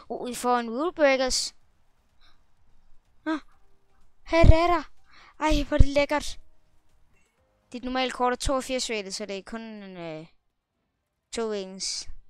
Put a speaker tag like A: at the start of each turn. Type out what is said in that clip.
A: Vi får en rulebreakers. Her er der. Ej, hvor er det lækkert. Dit normale kort er 82 rated, så det er kun 2 ens.